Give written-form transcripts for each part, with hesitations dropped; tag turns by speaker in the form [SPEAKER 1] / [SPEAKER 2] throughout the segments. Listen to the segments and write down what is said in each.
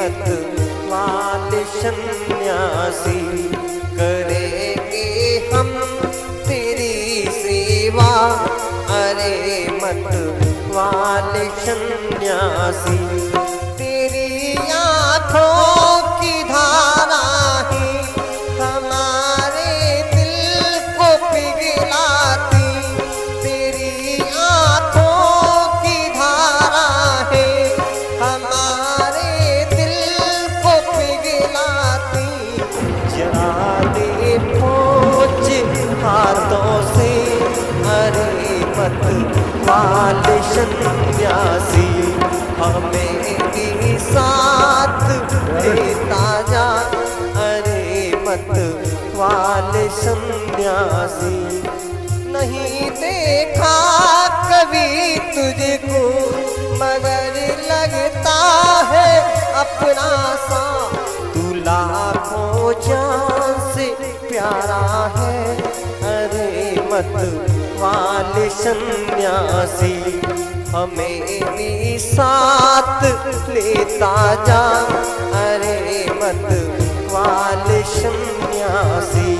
[SPEAKER 1] मत वाले सन्यासी, करेंगे हम तेरी सेवा। अरे मत वाले सन्यासी, तेरी आँखों की धारा ही हमारे दिल को पिघलाती। तेरी आँखों की धारा है हमारे दिल को पिघलाती। जला दे पोंछ हाथों से, अरे मत वाले सन्यासी, हमें भी साथ लेता जा। अरे मत वाले सन्यासी, नहीं देखा कभी तुझको मगर लगता है अपना सा। तू लाखों जान से प्यारा है। अरे मत वाले सन्यासी, हमें भी साथ लेता जा। अरे मत वाले सन्यासी।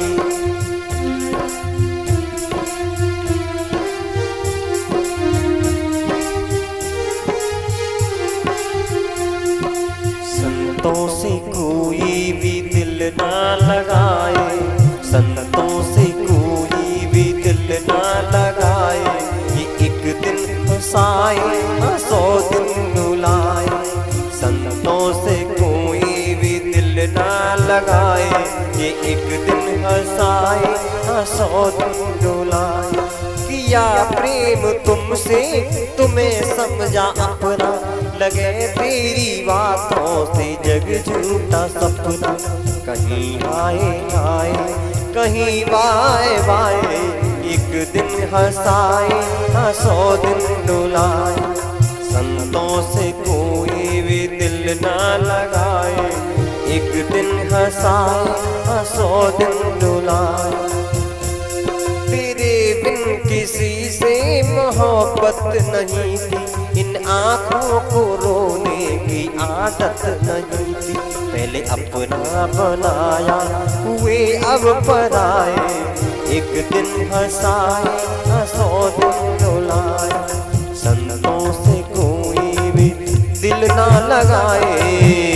[SPEAKER 1] संतों से कोई भी दिल ना लगाए, संतों से कोई भी दिल ना लगाए। ये एक दिन हंसाए 100 दिन रुलाए। संतों से कोई भी दिल ना लगाए, ये एक दिन हंसाए 100 दिन रुलाए। किया प्रेम तुमसे तुम्हें समझा अपना, लगे तेरी बातों से जग झूठा सपना। कहीं आए आए कहीं बाए बाए, एक दिन हंसाए 100 दिन रुलाए। संतों से कोई भी दिल ना लगाए, एक दिन हंसाए 100 दिन रुलाए। तेरे बिन किसी से मोहब्बत नहीं थी, इन आँखों को रोने की आदत नहीं थी। पहले अपना बनाया हुए अब पराए, एक दिन हंसाए 100 दिन रुलाए। संतों से कोई भी दिल ना लगाए।